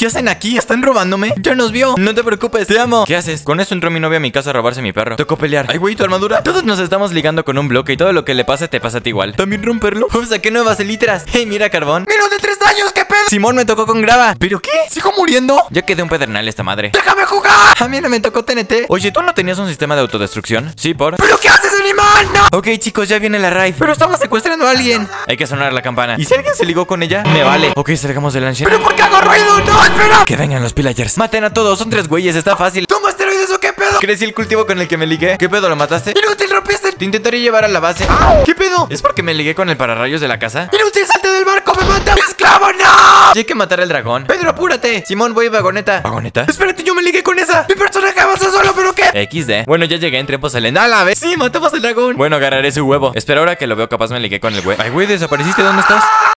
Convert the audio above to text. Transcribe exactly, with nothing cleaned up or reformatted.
¿Qué hacen aquí? ¿Están robándome? Ya nos vio. No te preocupes, te amo. ¿Qué haces? Con eso entró mi novia a mi casa a robarse mi perro. Tocó pelear. Ay, güey, tu armadura. Todos nos estamos ligando con un bloque y todo lo que le pase te pasa a ti igual. ¿También romperlo? O sea, ¿qué nuevas elitras? Hey, mira, carbón. ¡Menos de tres años! ¿Qué pedo? Simón me tocó con grava. ¿Pero qué? ¿Sigo muriendo? Ya quedé un pedernal esta madre. ¡Déjame jugar! A mí no me tocó T N T. Oye, ¿tú no tenías un sistema de autodestrucción? Sí, por... ¿Pero qué haces, animal? ¡No! Ok, chicos, ya viene la raid. Pero estamos secuestrando a alguien. Hay que sonar la campana. ¿Y si alguien se ligó con ella? Me vale. Ok, salgamos del ancient. ¿Pero por qué hago ruido? ¡No, espera! Que vengan los pillagers. Maten a todos, son tres güeyes, está fácil. ¿Toma esteroides o qué pedo? ¿Crecí el cultivo con el que me ligué? ¿Qué pedo, lo mataste? ¡Inútil, rompiste! Te intentaré llevar a la base. ¡Au! ¿Qué pedo? ¿Es porque me ligué con el pararrayos de la casa? ¡Inútil, salte del barco! ¡Me mata! ¡Esclavo, no! Y hay que matar al dragón. Pedro, apúrate. Simón, voy vagoneta. ¿Vagoneta? Espérate, yo me ligué con esa. Mi personaje avanza solo, ¿pero qué? equis de. Bueno, ya llegué en tiempo saliendo. ¡A la vez! Sí, matamos al dragón. Bueno, agarraré su huevo. Espera, ahora que lo veo, capaz me ligué con el güey. Ay, güey, desapareciste. ¿Dónde estás?